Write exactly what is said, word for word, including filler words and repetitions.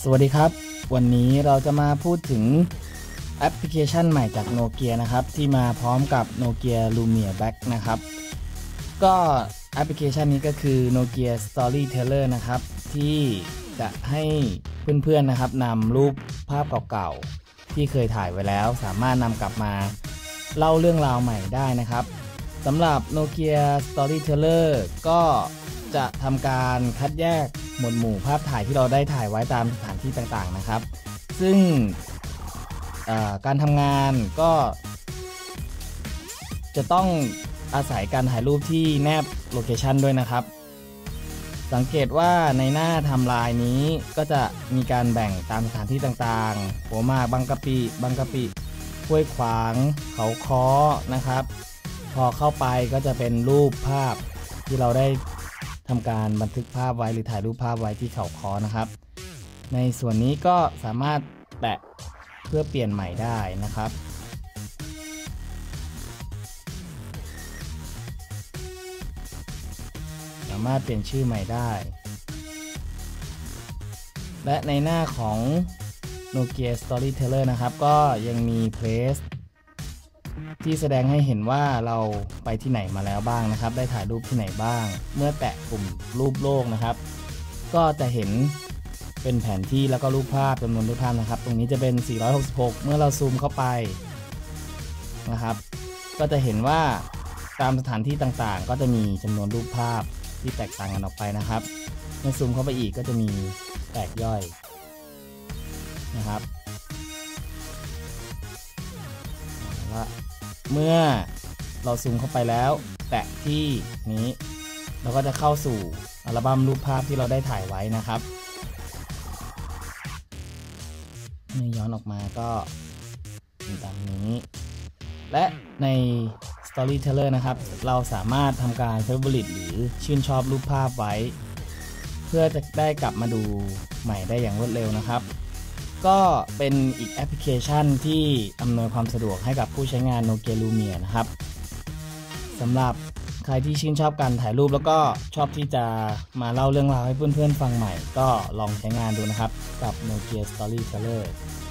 วัสดีครับวันนี้เราจะมาพูดถึงแอปพลิเคชันใหม่จากโนเกียนะครับที่มาพร้อมกับ Nokia Lumia Black นะครับก็แอปพลิเคชันนี้ก็คือ Nokia Storyteller นะครับที่จะให้เพื่อนๆนะครับนำรูปภาพเก่าๆที่เคยถ่ายไว้แล้วสามารถนำกลับมาเล่าเรื่องราวใหม่ได้นะครับสำหรับ Nokia Storyteller ก็จะทำการคัดแยกหมวดหมู่ภาพถ่ายที่เราได้ถ่ายไว้ตามสถานที่ต่างๆนะครับซึ่งการทำงานก็จะต้องอาศัยการถ่ายรูปที่แนบโลเคชันด้วยนะครับสังเกตว่าในหน้าไทม์ไลน์นี้ก็จะมีการแบ่งตามสถานที่ต่างๆหัวหมากบางกะปิบางกะปิห้วยขวางเขาค้อนะครับพอเข้าไปก็จะเป็นรูปภาพที่เราได้ทำการบันทึกภาพไว้หรือถ่ายรูปภาพไว้ที่เขาค้อนะครับในส่วนนี้ก็สามารถแตะเพื่อเปลี่ยนใหม่ได้นะครับสามารถเปลี่ยนชื่อใหม่ได้และในหน้าของ Nokia Storyteller นะครับก็ยังมี Place ที่แสดงให้เห็นว่าเราไปที่ไหนมาแล้วบ้างนะครับได้ถ่ายรูปที่ไหนบ้างเมื่อแตะปุ่มรูปโลกนะครับก็จะเห็นเป็นแผนที่แล้วก็รูปภาพจำนวนรูปภาพนะครับตรงนี้จะเป็นสี่ร้อยหกสิบหกเมื่อเราซูมเข้าไปนะครับก็จะเห็นว่าตามสถานที่ต่างๆก็จะมีจำนวนรูปภาพที่แตกต่างกันออกไปนะครับเมื่อซูมเข้าไปอีกก็จะมีแตกย่อยนะครับและเมื่อเราซูมเข้าไปแล้วแตะที่นี้เราก็จะเข้าสู่อัลบั้มรูปภาพที่เราได้ถ่ายไว้นะครับเมื่อย้อนออกมาก็เป็นตามนี้และใน Storyteller นะครับเราสามารถทำการ Favorite หรือชื่นชอบรูปภาพไว้เพื่อจะได้กลับมาดูใหม่ได้อย่างรวดเร็วนะครับก็เป็นอีกแอปพลิเคชันที่อำนวยความสะดวกให้กับผู้ใช้งาน Nokia Lumia นะครับสำหรับใครที่ชื่นชอบการถ่ายรูปแล้วก็ชอบที่จะมาเล่าเรื่องราวให้เพื่อนๆฟังใหม่ก็ลองใช้งานดูนะครับกับ Nokia Storyteller